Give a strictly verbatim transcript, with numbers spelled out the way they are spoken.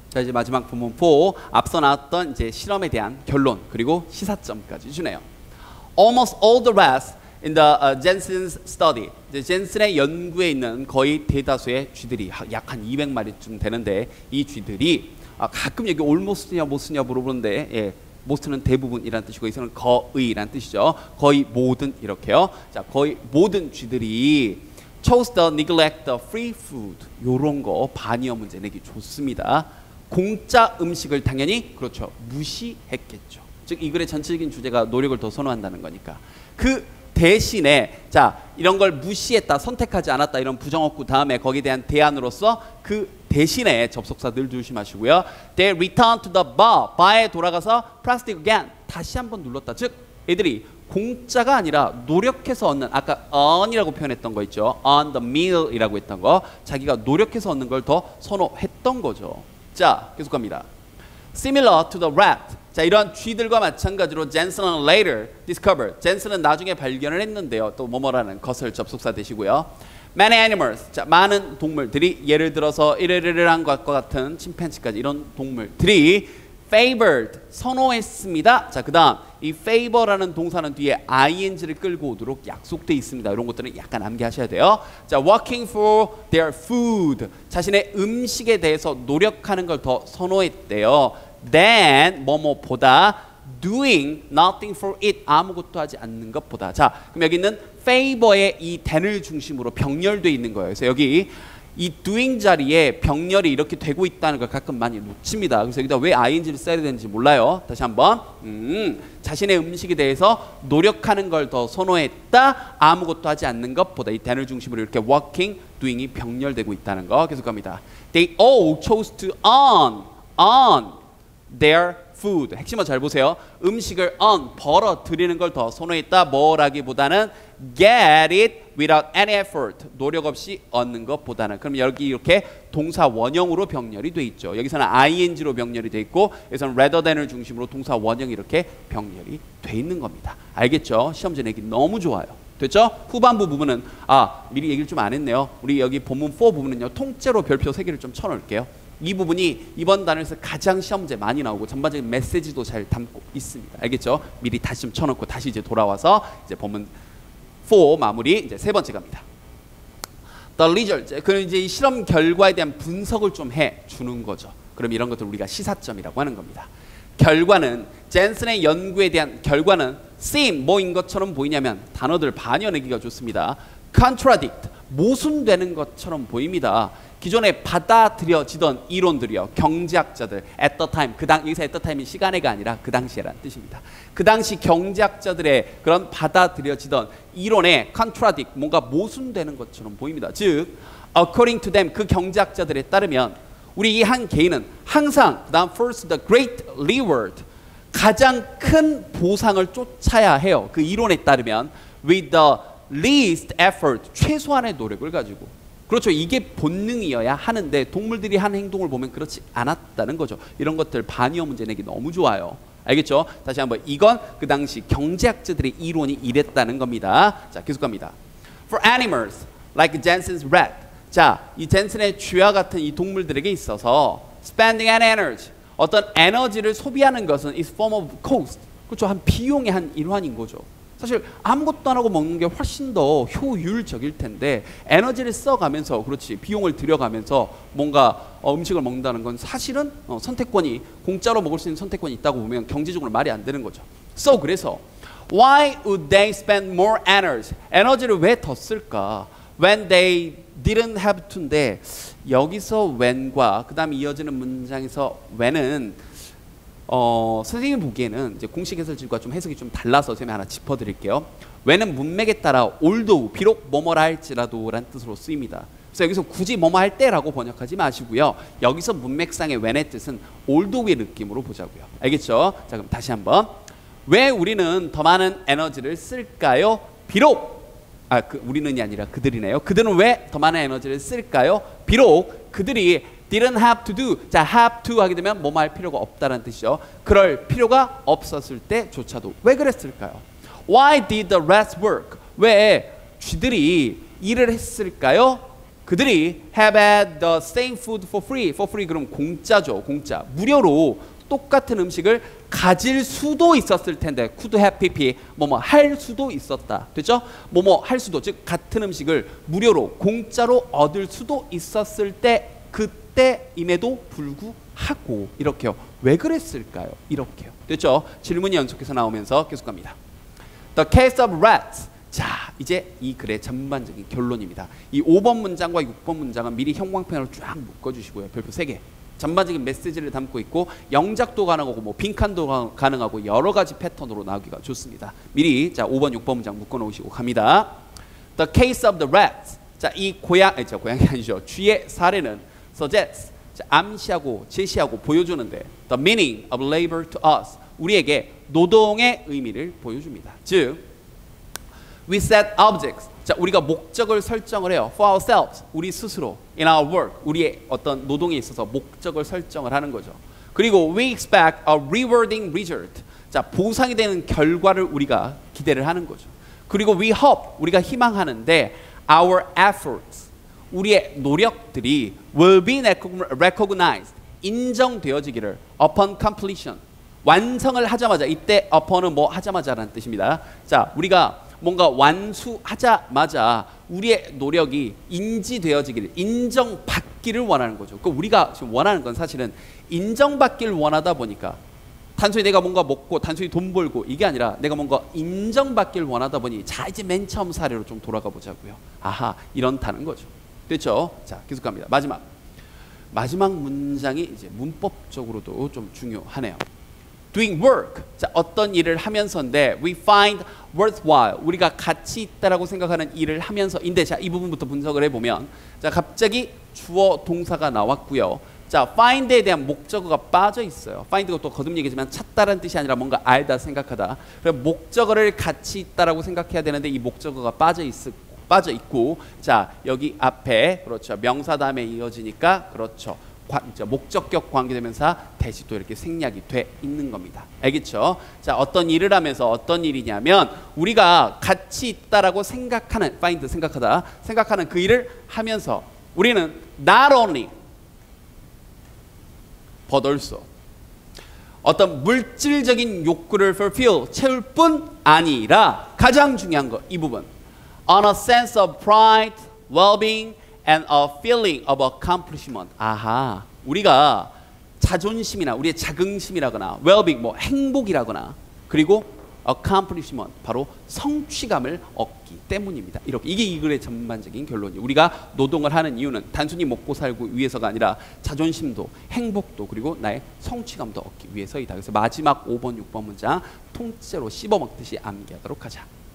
자, 이제 마지막 부문 사, 앞서 나왔던 이제 실험에 대한 결론 그리고 시사점까지 주네요. Almost all the rest in the uh, Jensen's study. 이제 젠슨의 연구에 있는 거의 대다수의 쥐들이 약 한 이백 마리쯤 되는데 이 쥐들이 아, 가끔 여기 almost냐 most냐 물어보는데 예, most는 대부분이란 뜻이고 이거는 거의란 뜻이죠. 거의 모든 이렇게요. 자, 거의 모든 쥐들이 chose the neglect the free food. 요런 거 반이어 문제 내기 좋습니다. 공짜 음식을 당연히 그렇죠. 무시했겠죠. 즉 이 글의 전체적인 주제가 노력을 더 선호한다는 거니까. 그 대신에 자 이런 걸 무시했다, 선택하지 않았다 이런 부정어구 다음에 거기에 대한 대안으로서 그 대신에 접속사 늘 조심하시고요. They returned to the bar. 바에 돌아가서 plastic again. 다시 한번 눌렀다. 즉 애들이 공짜가 아니라 노력해서 얻는 아까 earn이라고 표현했던 거 있죠. earn the meal이라고 했던 거. 자기가 노력해서 얻는 걸 더 선호했던 거죠. 자 계속 갑니다. Similar to the rat. 자 이런 쥐들과 마찬가지로 Jensen은 later discovered. 젠슨은 나중에 발견을 했는데요. 또 뭐뭐라는 것을 접속사 되시고요. Many animals. 자 많은 동물들이 예를 들어서 이르르르한 것과 같은 침팬지까지 이런 동물들이 favored 선호했습니다. 자 그다음 이 favor라는 동사는 뒤에 ing를 끌고 오도록 약속돼 있습니다. 이런 것들은 약간 암기하셔야 돼요. 자 working for their food. 자신의 음식에 대해서 노력하는 걸 더 선호했대요. Then 뭐뭐보다 doing nothing for it 아무것도 하지 않는 것보다. 자 그럼 여기 있는 favor의 이 then을 중심으로 병렬돼 있는 거예요. 그래서 여기 이 doing 자리에 병렬이 이렇게 되고 있다는 걸 가끔 많이 놓칩니다. 그래서 여기다 왜 ing를 써야 되는지 몰라요. 다시 한번 음, 자신의 음식에 대해서 노력하는 걸 더 선호했다. 아무것도 하지 않는 것보다 이 then을 중심으로 이렇게 working, doing이 병렬되고 있다는 거 계속 갑니다. They all chose to earn, earn their food. 핵심어 잘 보세요. 음식을 earn, 벌어들이는 걸 더 선호했다. 뭐라기보다는 get it without any effort. 노력 없이 얻는 것보다는. 그럼 여기 이렇게 동사 원형으로 병렬이 돼 있죠. 여기서는 ing로 병렬이 돼 있고 여기서는 rather than을 중심으로 동사 원형이 이렇게 병렬이 돼 있는 겁니다. 알겠죠? 시험지 내기 너무 좋아요. 됐죠? 후반부 부분은 아 미리 얘기를 좀 안 했네요. 우리 여기 본문 사 부분은요. 통째로 별표 세 개를 좀 쳐놓을게요. 이 부분이 이번 단원에서 가장 시험제 많이 나오고 전반적인 메시지도 잘 담고 있습니다. 알겠죠? 미리 다시 좀 쳐놓고 다시 이제 돌아와서 이제 본문 사 마무리 이제 세 번째 갑니다. The result. 그럼 이제 이 실험 결과에 대한 분석을 좀 해 주는 거죠. 그럼 이런 것들 우리가 시사점이라고 하는 겁니다. 결과는 젠슨의 연구에 대한 결과는 seem 뭐인 것처럼 보이냐면 단어들 반여내기가 좋습니다. contradict 모순되는 것처럼 보입니다. 기존에 받아들여지던 이론들이요. 경제학자들 at the time 그 당 여기서 at the time이 시간에가 아니라 그 당시에라는 뜻입니다. 그 당시 경제학자들의 그런 받아들여지던 이론에 contradict 뭔가 모순되는 것처럼 보입니다. 즉 according to them 그 경제학자들에 따르면 우리 이 한 개인은 항상 그다음 first the great reward 가장 큰 보상을 쫓아야 해요. 그 이론에 따르면 with the least effort 최소한의 노력을 가지고 그렇죠. 이게 본능이어야 하는데 동물들이 하는 행동을 보면 그렇지 않았다는 거죠. 이런 것들 반이어 문제 내기 너무 좋아요. 알겠죠? 다시 한번 이건 그 당시 경제학자들의 이론이 이랬다는 겁니다. 자 계속 갑니다. For animals like Jensen's rat. 자, 이 젠슨의 쥐와 같은 이 동물들에게 있어서 spending an energy 어떤 에너지를 소비하는 것은 is form of cost. 그렇죠. 한 비용의 한 일환인 거죠. 사실 아무것도 안 하고 먹는 게 훨씬 더 효율적일 텐데 에너지를 써가면서 그렇지 비용을 들여가면서 뭔가 어, 음식을 먹는다는 건 사실은 어, 선택권이 공짜로 먹을 수 있는 선택권이 있다고 보면 경제적으로 말이 안 되는 거죠. So 그래서 why would they spend more energy? 에너지를 왜 더 쓸까? When they didn't have to인데 여기서 when과 그 다음에 이어지는 문장에서 when은 어, 선생님이 보기에는 이제 공식 해설집과 좀 해석이 좀 달라서 선생님이 하나 짚어드릴게요. when은 문맥에 따라 although 비록 뭐뭐라 할지라도 라는 뜻으로 쓰입니다. 그래서 여기서 굳이 뭐뭐 할 때라고 번역하지 마시고요. 여기서 문맥상의 when의 뜻은 although의 느낌으로 보자고요. 알겠죠? 자 그럼 다시 한번 왜 우리는 더 많은 에너지를 쓸까요? 비록 아, 그 우리는이 아니라 그들이네요. 그들은 왜 더 많은 에너지를 쓸까요? 비록 그들이 didn't have to do. 자, have to 하게 되면 뭐뭐 할 필요가 없다는 뜻이죠. 그럴 필요가 없었을 때조차도 왜 그랬을까요? Why did the rats work? 왜 쥐들이 일을 했을까요? 그들이 have had the same food for free. for free 그럼 공짜죠. 공짜. 무료로 똑같은 음식을 가질 수도 있었을 텐데 could have pp 뭐뭐 할 수도 있었다. 됐죠? 뭐뭐 할 수도 즉 같은 음식을 무료로 공짜로 얻을 수도 있었을 때 그때임에도 불구하고 이렇게요. 왜 그랬을까요? 이렇게요. 됐죠? 질문이 연속해서 나오면서 계속 갑니다. The case of rats. 자, 이제 이 글의 전반적인 결론입니다. 이 오 번 문장과 육 번 문장은 미리 형광펜으로 쫙 묶어주시고요. 별표 세 개. 전반적인 메시지를 담고 있고 영작도 가능하고 뭐 빈칸도 가능하고 여러 가지 패턴으로 나오기가 좋습니다. 미리 자 오 번, 육 번 문장 묶어 놓으시고 갑니다. The case of the rats. 자, 이 고양, 아니, 저 고양이 아니죠. 쥐의 사례는 suggests. 자, 암시하고 제시하고 보여주는데 the meaning of labor to us. 우리에게 노동의 의미를 보여줍니다. 즉, we set objects. 자, 우리가 목적을 설정을 해요. for ourselves. 우리 스스로. in our work. 우리의 어떤 노동에 있어서 목적을 설정을 하는 거죠. 그리고 we expect a rewarding result. 자, 보상이 되는 결과를 우리가 기대를 하는 거죠. 그리고 we hope. 우리가 희망하는데 our efforts. 우리의 노력들이 will be recognized. 인정되어지기를 upon completion. 완성을 하자마자 이때 upon은 뭐 하자마자라는 뜻입니다. 자, 우리가 뭔가 완수하자마자 우리의 노력이 인지되어지기를 인정받기를 원하는 거죠. 그 우리가 지금 원하는 건 사실은 인정받기를 원하다 보니까 단순히 내가 뭔가 먹고 단순히 돈 벌고 이게 아니라 내가 뭔가 인정받기를 원하다 보니 자 이제 맨 처음 사례로 좀 돌아가 보자고요. 아하 이런다는 거죠. 됐죠? 자 계속 갑니다. 마지막 마지막 문장이 이제 문법적으로도 좀 중요하네요. Doing work. 자, 어떤 일을 하면서인데 we find worthwhile. 우리가 가치 있다라고 생각하는 일을 하면서인데 자, 이 부분부터 분석을 해보면 자, 갑자기 주어 동사가 나왔고요. 자, find에 대한 목적어가 빠져 있어요. find가 또 거듭 얘기지만 찾다라는 뜻이 아니라 뭔가 알다, 생각하다. 그래서 목적어를 가치 있다라고 생각해야 되는데 이 목적어가 빠져 있 빠져 있고 자, 여기 앞에 그렇죠. 명사 다음에 이어지니까 그렇죠. 목적격 관계대명사 대시 또 이렇게 생략이 돼 있는 겁니다. 알겠죠? 자, 어떤 일을 하면서 어떤 일이냐면 우리가 가치 있다라고 생각하는 find 생각하다 생각하는 그 일을 하면서 우리는 not only but also 어떤 물질적인 욕구를 fulfill 채울 뿐 아니라 가장 중요한 거 이 부분 on a sense of pride, well-being and a feeling of accomplishment. 아하, 우리가 자존심이나 우리의 자긍심이라거나 well-being, 뭐 행복이라거나 그리고 accomplishment, 바로 성취감을 얻기 때문입니다. 이렇게 이게 이 글의 전반적인 결론이에요. 우리가 노동을 하는 이유는 단순히 먹고 살고 위해서가 아니라 자존심도 행복도 그리고 나의 성취감도 얻기 위해서이다. 그래서 마지막 오 번, 육 번 문장 통째로 씹어먹듯이 암기하도록 하자.